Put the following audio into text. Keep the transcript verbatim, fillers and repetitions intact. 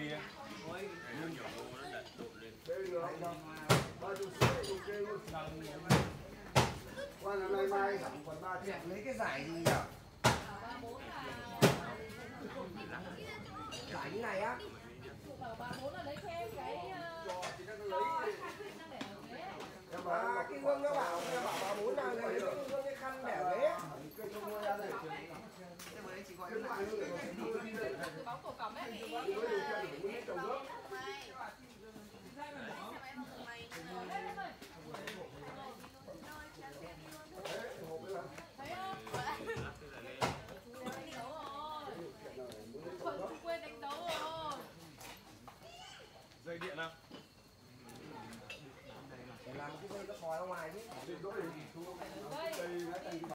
kia. Qua năm nay mai giảm còn ba triệu lấy cái giải gì nhỉ? Giải như này á? Bà muốn là lấy cho em cái Nhưng mà cái Hương nó bảo